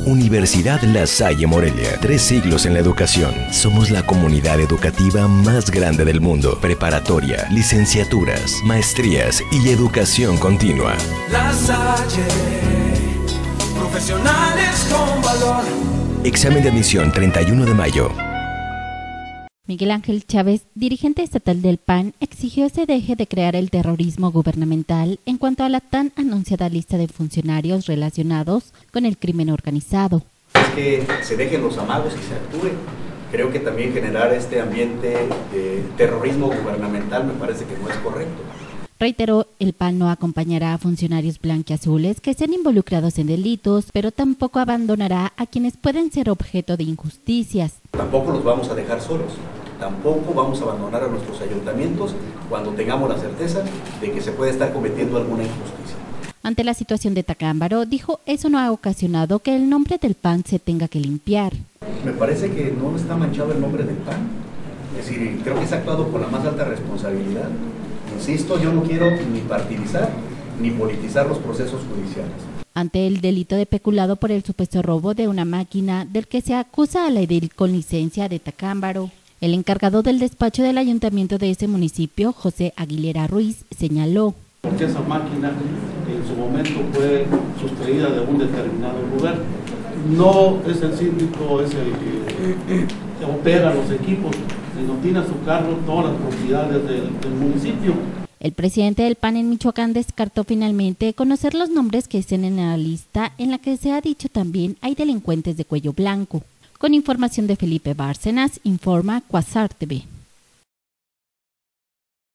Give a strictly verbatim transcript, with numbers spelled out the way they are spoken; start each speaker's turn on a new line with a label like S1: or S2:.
S1: Universidad La Salle Morelia, tres siglos en la educación. Somos la comunidad educativa más grande del mundo. Preparatoria, licenciaturas, maestrías y educación continua.
S2: La Salle, profesionales con valor.
S1: Examen de admisión treinta y uno de mayo.
S3: Miguel Ángel Chávez, dirigente estatal del P A N, exigió se deje de crear el terrorismo gubernamental en cuanto a la tan anunciada lista de funcionarios relacionados con el crimen organizado.
S4: Es que se dejen los amagos y se actúe. Creo que también generar este ambiente de terrorismo gubernamental me parece que no es correcto.
S3: Reiteró, el P A N no acompañará a funcionarios blanquiazules que sean involucrados en delitos, pero tampoco abandonará a quienes pueden ser objeto de injusticias.
S4: Tampoco los vamos a dejar solos. Tampoco vamos a abandonar a nuestros ayuntamientos cuando tengamos la certeza de que se puede estar cometiendo alguna injusticia.
S3: Ante la situación de Tacámbaro, dijo, eso no ha ocasionado que el nombre del P A N se tenga que limpiar.
S4: Me parece que no está manchado el nombre del P A N. Es decir, creo que se ha actuado con la más alta responsabilidad. Insisto, yo no quiero ni partidizar ni politizar los procesos judiciales.
S3: Ante el delito de peculado por el supuesto robo de una máquina del que se acusa a la edil con licencia de Tacámbaro, el encargado del despacho del ayuntamiento de ese municipio, José Aguilera Ruiz, señaló.
S5: Porque esa máquina en su momento fue sustraída de un determinado lugar. No es el síndico, es el que, que opera los equipos, sino tiene a su cargo todas las propiedades del, del municipio.
S3: El presidente del P A N en Michoacán descartó finalmente conocer los nombres que estén en la lista en la que se ha dicho también hay delincuentes de cuello blanco. Con información de Felipe Bárcenas, informa Quasar T V.